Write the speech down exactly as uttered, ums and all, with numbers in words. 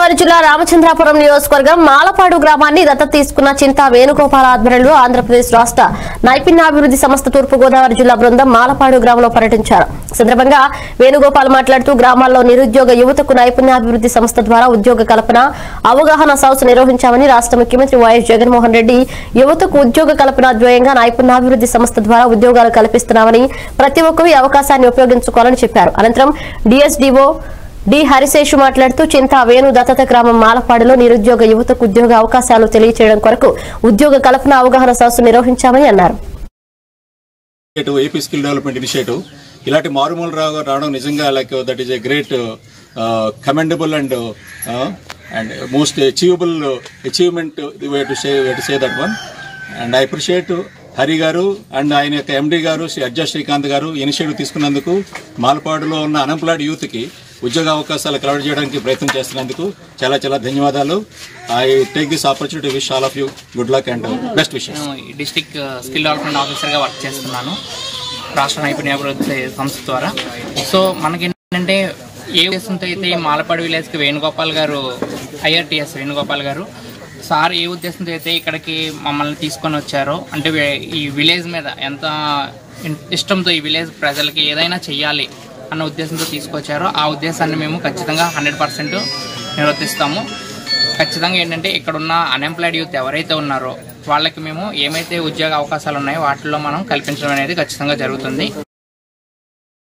గోదావరి జిల్లా రామచంద్రాపురం నియోజకవర్గం మాలపాడు గ్రామాన్ని దత్తత తీసుకున్న చింతా వేణుగోపాల్ ఆధ్వర్యంలో ఆంధ్రప్రదేశ్ రాష్ట్ర నైపుణ్యాభివృద్ధి సంస్థ తూర్పు గోదావరి జిల్లా బృందం మాలపాడు గ్రామంలో పర్యటించారు. సందర్భంగా వేణుగోపాల్ మాట్లాడుతూ గ్రామాల్లో నిరుద్యోగ యువతకు నైపుణ్యాభివృద్ధి సంస్థ ద్వారా ఉద్యోగ కల్పన అవగాహన సదస్సు నిర్వహించామని రాష్ట్ర ముఖ్యమంత్రి వైఎస్ జగన్మోహన్ రెడ్డి యువతకు ఉద్యోగ కల్పన ధ్యేయంగా నైపుణ్యాభివృద్ధి సంస్థ ద్వారా ఉద్యోగాలు కల్పిస్తున్నామని ప్రతి ఒక్కరూ ఈ అవకాశాన్ని ఉపయోగించుకోవాలని చెప్పారు. అనంతరం డిఎస్డిఓ డి హరిశేషు మాట్లాడుతూ చింతా వేణు దత్తత గ్రామం మాలపాడులో నిరుద్యోగ యువతకు ఉద్యోగ అవకాశాలు తెలియజేయడం కొరకు ఉద్యోగ కల్పన అవగాహన సదస్సు నిర్వహించామని అన్నారు. ఏపీ స్కిల్ డెవలప్మెంట్ ఇనిషియేటివ్ ఇలాంటి మారుమూల రావడం నిజంగా like that is a great commendable and and most achievable achievement to say to say that one and I appreciate Hari garu and ఆయన యొక్క ఎండి గారు శ్రీ అజ్జా శ్రీకాంత్ గారు ఇనిషియేటివ్ తీసుకున్నందుకు మాలపాడులో ఉన్న అన్ఎంప్లాయిడ్ యూత్కి ఉద్యోగ అవకాశాలు కలెక్ట్ చేయడానికి ప్రయత్నం చేస్తున్నందుకు చాలా చాలా ధన్యవాదాలు. I take this opportunity wish all of you good luck and best wishes. District skill development ఆఫీసర్గా వర్క్ చేస్తున్నాను రాష్ట్ర నైపుణ్యాభివృద్ధి సంస్థ ద్వారా. సో మనకి ఏంటంటే ఏ ఉద్దేశంతో అయితే మాలపాడు విలేజ్కి వేణుగోపాల్ గారు ఐఆర్టీఎస్ వేణుగోపాల్ గారు సార్ ఏ ఉద్దేశంతో అయితే ఇక్కడికి మమ్మల్ని తీసుకొని వచ్చారో, అంటే ఈ విలేజ్ మీద ఎంత ఇష్టంతో ఈ విలేజ్ ప్రజలకి ఏదైనా చెయ్యాలి అన్న ఉద్దేశంతో తీసుకొచ్చారో ఆ ఉద్దేశాన్ని మేము ఖచ్చితంగా హండ్రెడ్ పర్సెంట్ నిర్వర్తిస్తాము. ఖచ్చితంగా ఏంటంటే ఇక్కడున్న అన్ఎంప్లాయిడ్ యూత్ ఎవరైతే ఉన్నారో వాళ్ళకి మేము ఏమైతే ఉద్యోగ అవకాశాలు ఉన్నాయో వాటిల్లో మనం కల్పించడం అనేది ఖచ్చితంగా జరుగుతుంది.